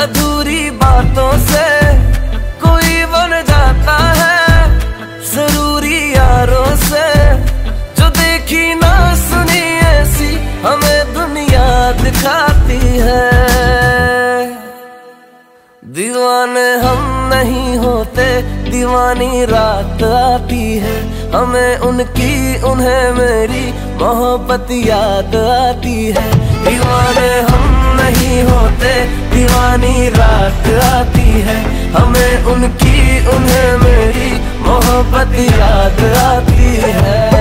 अधूरी बातों से कोई बन जाता है जरूरी यारों से, जो देखी ना सुनी ऐसी हमें दुनिया दिखाती है। दीवाने हम नहीं होते, दीवानी रात आती है, हमें उनकी उन्हें मेरी मोहब्बत याद आती है। दीवाने हम नहीं होते, दीवानी रात आती है, हमें उनकी उन्हें मेरी मोहब्बत याद आती है।